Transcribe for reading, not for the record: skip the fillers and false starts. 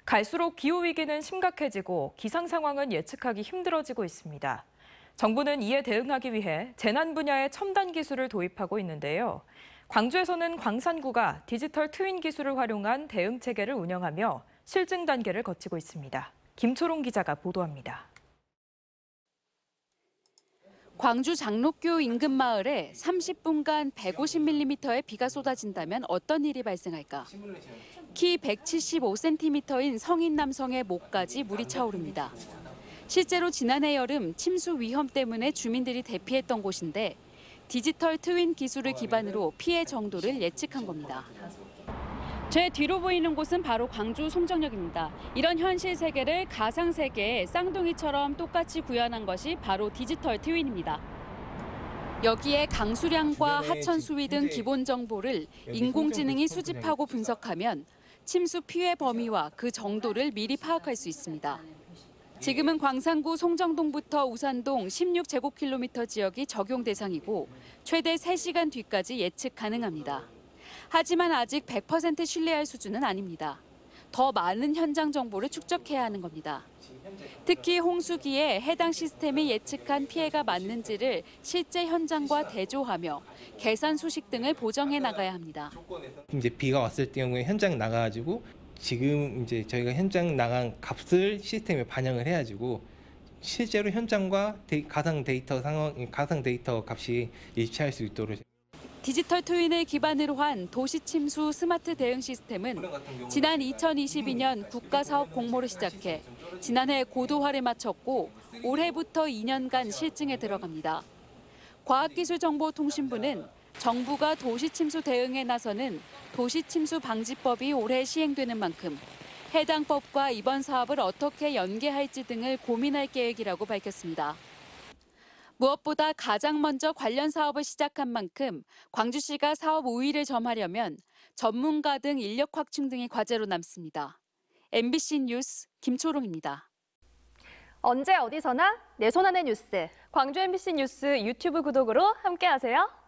갈수록 기후위기는 심각해지고 기상 상황은 예측하기 힘들어지고 있습니다. 정부는 이에 대응하기 위해 재난 분야의 첨단 기술을 도입하고 있는데요. 광주에서는 광산구가 디지털 트윈 기술을 활용한 대응 체계를 운영하며 실증 단계를 거치고 있습니다. 김초롱 기자가 보도합니다. 광주 장록교 인근 마을에 30분간 150mm의 비가 쏟아진다면 어떤 일이 발생할까? 키 175cm인 성인 남성의 목까지 물이 차오릅니다. 실제로 지난해 여름 침수 위험 때문에 주민들이 대피했던 곳인데 디지털 트윈 기술을 기반으로 피해 정도를 예측한 겁니다. 제 뒤로 보이는 곳은 바로 광주 송정역입니다. 이런 현실 세계를 가상 세계에 쌍둥이처럼 똑같이 구현한 것이 바로 디지털 트윈입니다. 여기에 강수량과 하천 수위 등 기본 정보를 인공지능이 수집하고 분석하면 침수 피해 범위와 그 정도를 미리 파악할 수 있습니다. 지금은 광산구 송정동부터 우산동 16제곱킬로미터 지역이 적용 대상이고 최대 3시간 뒤까지 예측 가능합니다. 하지만 아직 100% 신뢰할 수준은 아닙니다. 더 많은 현장 정보를 축적해야 하는 겁니다. 특히 홍수기에 해당 시스템이 예측한 피해가 맞는지를 실제 현장과 대조하며 계산 수식 등을 보정해 나가야 합니다. 이제 비가 왔을 경우에 현장 나가가지고 지금 이제 저희가 현장 나간 값을 시스템에 반영을 해가지고 실제로 현장과 가상 데이터 값이 일치할 수 있도록. 디지털 트윈을 기반으로 한 도시 침수 스마트 대응 시스템은 지난 2022년 국가사업 공모를 시작해 지난해 고도화를 마쳤고 올해부터 2년간 실증에 들어갑니다. 과학기술정보통신부는 정부가 도시 침수 대응에 나서는 도시 침수 방지법이 올해 시행되는 만큼 해당 법과 이번 사업을 어떻게 연계할지 등을 고민할 계획이라고 밝혔습니다. 무엇보다 가장 먼저 관련 사업을 시작한 만큼 광주시가 사업 우위를 점하려면 전문가 등 인력 확충 등이 과제로 남습니다. MBC 뉴스 김초롱입니다. 언제 어디서나 내 손 안의 뉴스. 광주 MBC 뉴스 유튜브 구독으로 함께하세요.